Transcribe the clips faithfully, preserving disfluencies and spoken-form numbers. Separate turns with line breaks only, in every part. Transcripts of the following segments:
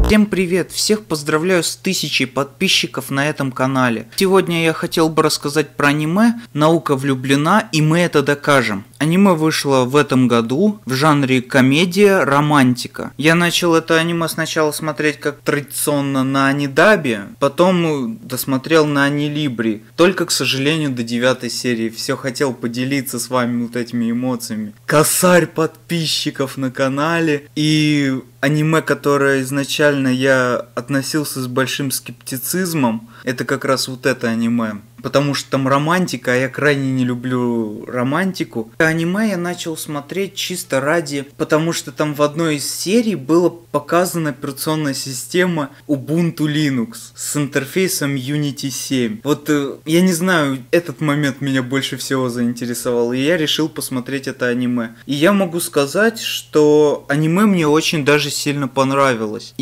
Всем привет! Всех поздравляю с тысячей подписчиков на этом канале. Сегодня я хотел бы рассказать про аниме «Наука влюблена, и мы это докажем». Аниме вышло в этом году в жанре комедия, романтика. Я начал это аниме сначала смотреть как традиционно на Анидабе, потом досмотрел на Анилибре. Только, к сожалению, до девятой серии. Все хотел поделиться с вами вот этими эмоциями. Косарь подписчиков на канале и аниме, которое изначально я относился с большим скептицизмом, это как раз вот это аниме. Потому что там романтика, а я крайне не люблю романтику. Аниме я начал смотреть чисто ради... Потому что там в одной из серий была показана операционная система Ubuntu Linux с интерфейсом Unity семь. Вот я не знаю, этот момент меня больше всего заинтересовал, и я решил посмотреть это аниме. И я могу сказать, что аниме мне очень даже сильно понравилось.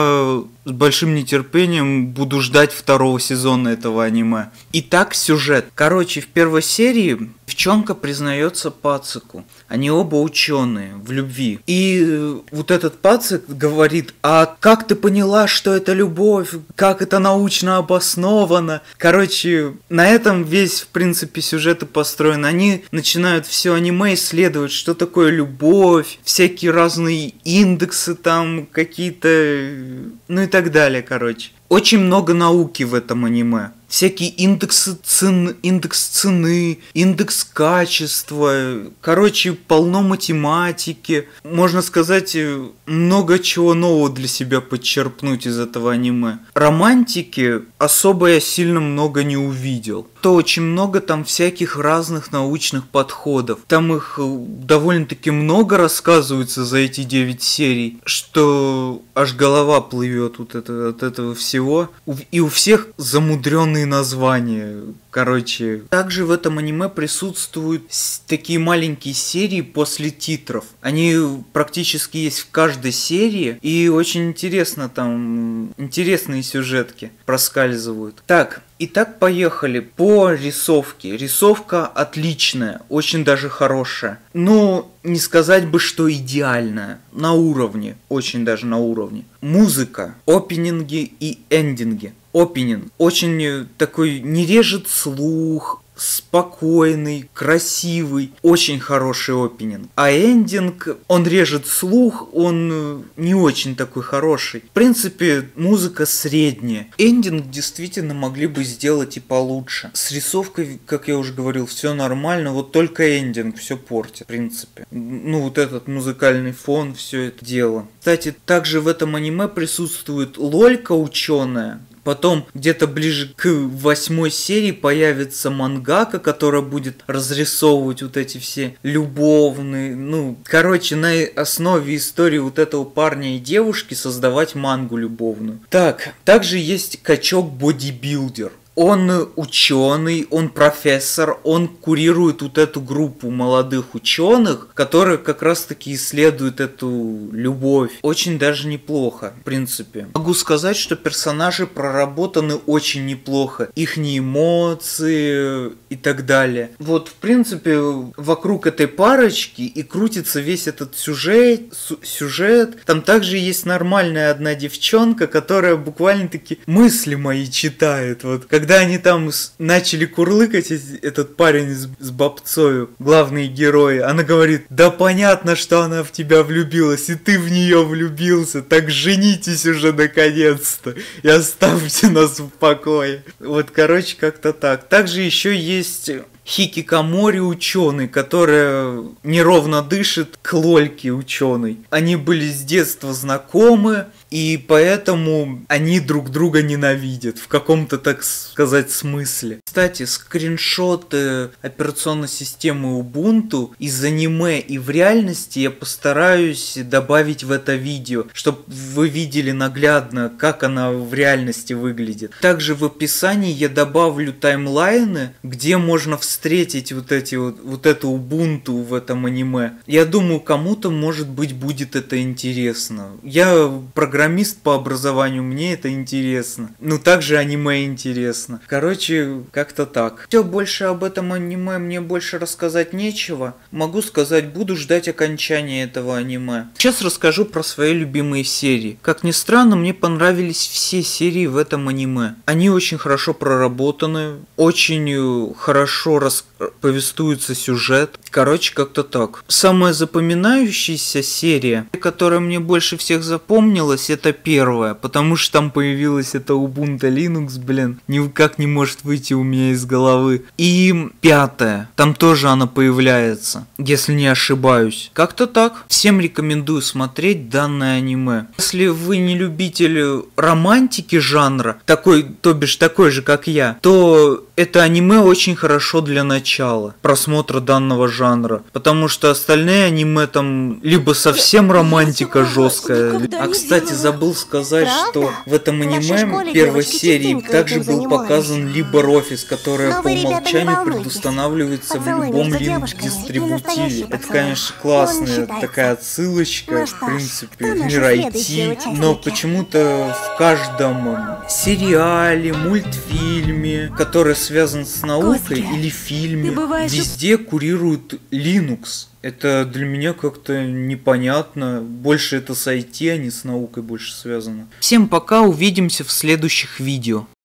Я с большим нетерпением буду ждать второго сезона этого аниме. Итак, сюжет. Короче, в первой серии девчонка признается пацику. Они оба ученые в любви. И вот этот пацик говорит: а как ты поняла, что это любовь? Как это научно обосновано? Короче, на этом весь, в принципе, сюжет и построен. Они начинают все аниме исследовать, что такое любовь, всякие разные индексы там, какие-то... Ну и так далее, короче. Очень много науки в этом аниме. Всякие индексы цен, индекс цены, индекс качества. Короче, полно математики. Можно сказать, много чего нового для себя подчерпнуть из этого аниме. Романтики особо я сильно много не увидел. То очень много там всяких разных научных подходов. Там их довольно-таки много рассказывается за эти девять серий, что аж голова плывет вот это, от этого всего. И у всех замудренные названия. Короче, также в этом аниме присутствуют такие маленькие серии после титров. Они практически есть в каждой серии, и очень интересно там, интересные сюжетки проскальзывают. Так, итак, поехали по рисовке. Рисовка отличная, очень даже хорошая. Но не сказать бы, что идеальная. На уровне, очень даже на уровне. Музыка, опенинги и эндинги. Опенинг очень такой, не режет слух, спокойный, красивый, очень хороший опенинг. А эндинг, он режет слух, он не очень такой хороший. В принципе, музыка средняя. Эндинг действительно могли бы сделать и получше. С рисовкой, как я уже говорил, все нормально, вот только эндинг все портит, в принципе. Ну, вот этот музыкальный фон, все это дело. Кстати, также в этом аниме присутствует Лолька ученая. Потом где-то ближе к восьмой серии появится мангака, которая будет разрисовывать вот эти все любовные, ну, короче, на основе истории вот этого парня и девушки создавать мангу любовную. Так, также есть качок-бодибилдер. Он ученый, он профессор, он курирует вот эту группу молодых ученых, которые как раз таки исследуют эту любовь. Очень даже неплохо, в принципе. Могу сказать, что персонажи проработаны очень неплохо. Ихние эмоции и так далее. Вот, в принципе, вокруг этой парочки и крутится весь этот сюжет. сюжет. Там также есть нормальная одна девчонка, которая буквально-таки мысли мои читает. Вот, как Когда они там начали курлыкать, этот парень с, с бабцою, главные герои, она говорит: да понятно, что она в тебя влюбилась, и ты в нее влюбился, так женитесь уже наконец-то и оставьте нас в покое. Вот, короче, как-то так. Также еще есть Хикикамори ученый, которая неровно дышит, к Лольке ученый. Они были с детства знакомы, и поэтому они друг друга ненавидят в каком-то, так сказать, смысле. Кстати, скриншоты операционной системы Ubuntu из аниме и в реальности я постараюсь добавить в это видео, чтобы вы видели наглядно, как она в реальности выглядит. Также в описании я добавлю таймлайны, где можно встретить вот эти вот, вот это Ubuntu в этом аниме. Я думаю, кому-то, может быть, будет это интересно. Я программирую программист по образованию, мне это интересно. Ну, также аниме интересно. Короче, как-то так. Все, больше об этом аниме мне больше рассказать нечего. Могу сказать, буду ждать окончания этого аниме. Сейчас расскажу про свои любимые серии. Как ни странно, мне понравились все серии в этом аниме. Они очень хорошо проработаны, очень хорошо рас... повествуется сюжет. Короче, как-то так. Самая запоминающаяся серия, которая мне больше всех запомнилась, это первая, потому что там появилась эта Ubuntu Linux, блин, никак не может выйти у меня из головы. И пятая, там тоже она появляется, если не ошибаюсь. Как-то так. Всем рекомендую смотреть данное аниме. Если вы не любитель романтики жанра, такой, то бишь такой же, как я, то это аниме очень хорошо для начала просмотра данного жанра, потому что остальные аниме там либо совсем романтика жесткая. А кстати, забыл сказать, что в этом аниме первой серии также был показан LibreOffice, которая по умолчанию предустанавливается в любом линк-дистрибутиве. Это, конечно, классная такая отсылочка, в принципе, в мир ай ти, но почему-то в каждом сериале, мультфильме, который связан с наукой или фильме, везде курирует Linux. Это для меня как-то непонятно. Больше это с ай ти, а не с наукой больше связано. Всем пока, увидимся в следующих видео.